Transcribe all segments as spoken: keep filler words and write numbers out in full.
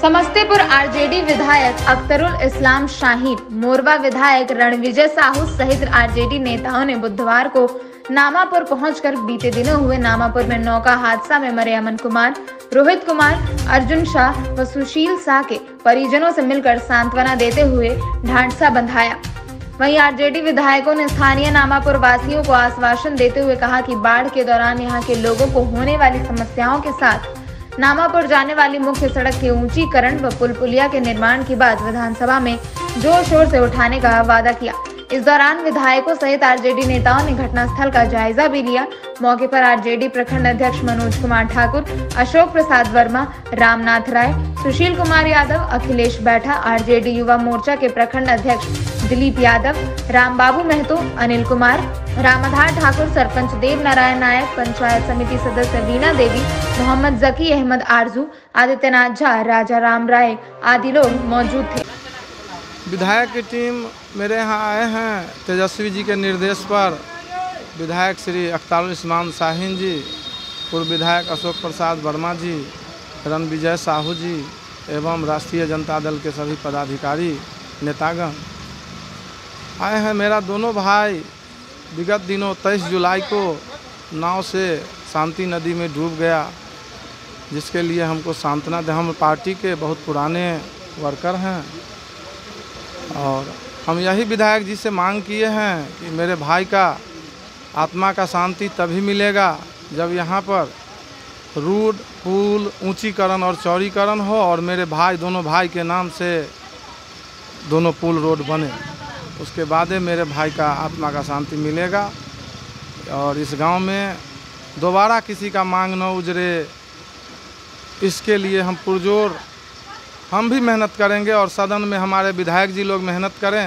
Samastipur RJD विधायक अख्तरुल इस्लाम शाहीन, मोरवा विधायक रणविजय साहू सहित आरजेडी नेताओं ने बुधवार को नामापुर पहुंचकर बीते दिनों हुए नामापुर में नौका हादसा में मरे अमन कुमार, रोहित कुमार, अर्जुन शाह व सुशील शाह के परिजनों से मिलकर सांत्वना देते हुए ढांढसा बंधाया। वहीं आरजेडी विधायकों ने स्थानीय नामापुर वासियों को आश्वासन देते हुए कहा कि बाढ़ के दौरान यहां के लोगों को होने वाली समस्याओं के साथ नामापुर जाने वाली मुख्य सड़क के ऊंचीकरण व पुल पुलिया के निर्माण की बात विधानसभा में जोर शोर से उठाने का वादा किया। इस दौरान विधायकों सहित आरजेडी नेताओं ने घटनास्थल का जायजा भी लिया। मौके पर आरजेडी प्रखंड अध्यक्ष मनोज कुमार ठाकुर, अशोक प्रसाद वर्मा, रामनाथ राय, सुशील कुमार यादव, अखिलेश बैठा, आरजेडी युवा मोर्चा के प्रखंड अध्यक्ष दिलीप यादव, राम बाबू महतो, अनिल कुमार, रामाधार ठाकुर, सरपंच देव नारायण नायक, पंचायत समिति सदस्य वीणा देवी, मोहम्मद जकी अहमद आरजू, आदित्यनाथ झा, राजा राम राय आदि लोग मौजूद थे। विधायक की टीम मेरे यहाँ आए हैं तेजस्वी जी के निर्देश पर। विधायक श्री अख्तरुल इस्लाम शाहीन जी, पूर्व विधायक अशोक प्रसाद वर्मा जी, रणविजय साहू जी एवं राष्ट्रीय जनता दल के सभी पदाधिकारी नेतागण आए हैं। मेरा दोनों भाई विगत दिनों तेईस जुलाई को नाव से शांति नदी में डूब गया, जिसके लिए हमको सांत्वना दे। हम पार्टी के बहुत पुराने वर्कर हैं और हम यही विधायक जी से मांग किए हैं कि मेरे भाई का आत्मा का शांति तभी मिलेगा जब यहाँ पर रोड, पुल, ऊंचीकरण और चौड़ीकरण हो और मेरे भाई दोनों भाई के नाम से दोनों पुल रोड बने। उसके बाद मेरे भाई का आत्मा का शांति मिलेगा और इस गांव में दोबारा किसी का मांग न उजरे, इसके लिए हम पुरजोर हम भी मेहनत करेंगे और सदन में हमारे विधायक जी लोग मेहनत करें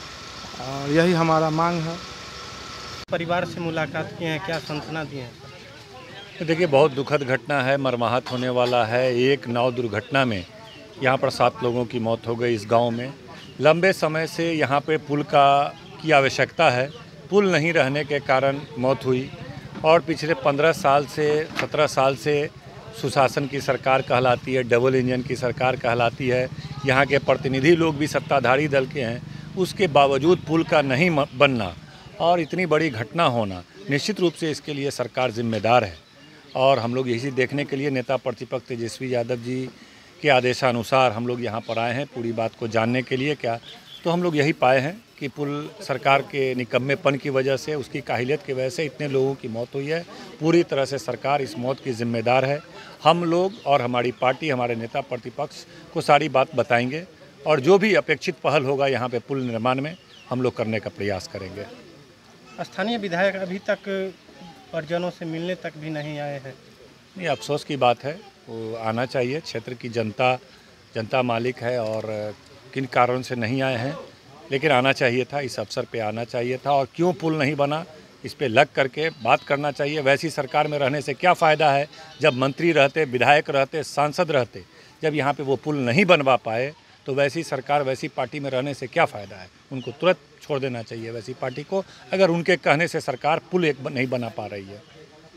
और यही हमारा मांग है। परिवार से मुलाकात किए हैं, क्या सांत्वना दिए हैं? तो देखिए, बहुत दुखद घटना है, मरमाहत होने वाला है। एक नाव दुर्घटना में यहाँ पर सात लोगों की मौत हो गई। इस गांव में लंबे समय से यहाँ पे पुल का की आवश्यकता है, पुल नहीं रहने के कारण मौत हुई और पिछले पंद्रह साल से सत्रह साल से सुशासन की सरकार कहलाती है, डबल इंजन की सरकार कहलाती है। यहाँ के प्रतिनिधि लोग भी सत्ताधारी दल के हैं, उसके बावजूद पुल का नहीं बनना और इतनी बड़ी घटना होना, निश्चित रूप से इसके लिए सरकार जिम्मेदार है। और हम लोग यही देखने के लिए नेता प्रतिपक्ष तेजस्वी यादव जी के आदेशानुसार हम लोग यहाँ पर आए हैं पूरी बात को जानने के लिए। क्या तो हम लोग यही पाए हैं कि पुल सरकार के निकम्मेपन की वजह से, उसकी काहिलियत की वजह से इतने लोगों की मौत हुई है। पूरी तरह से सरकार इस मौत की जिम्मेदार है। हम लोग और हमारी पार्टी, हमारे नेता प्रतिपक्ष को सारी बात बताएंगे और जो भी अपेक्षित पहल होगा यहाँ पे पुल निर्माण में हम लोग करने का प्रयास करेंगे। स्थानीय विधायक अभी तक परिजनों से मिलने तक भी नहीं आए हैं। ये अफसोस की बात है, वो आना चाहिए। क्षेत्र की जनता जनता मालिक है और किन कारणों से नहीं आए हैं, लेकिन आना चाहिए था, इस अवसर पे आना चाहिए था। और क्यों पुल नहीं बना, इस पे लग करके बात करना चाहिए। वैसी सरकार में रहने से क्या फ़ायदा है जब मंत्री रहते, विधायक रहते, सांसद रहते, जब यहाँ पे वो पुल नहीं बनवा पाए तो वैसी सरकार, वैसी पार्टी में रहने से क्या फ़ायदा है। उनको तुरंत छोड़ देना चाहिए वैसी पार्टी को, अगर उनके कहने से सरकार पुल एक नहीं बना पा रही है।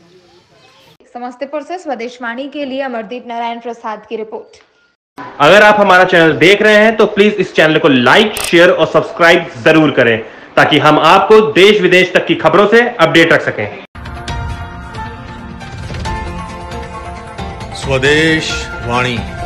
समस्तीपुर से स्वदेशवाणी के लिए अमरदीप नारायण प्रसाद की रिपोर्ट। अगर आप हमारा चैनल देख रहे हैं तो प्लीज इस चैनल को लाइक, शेयर और सब्सक्राइब जरूर करें ताकि हम आपको देश विदेश तक की खबरों से अपडेट रख सकें। स्वदेश वाणी।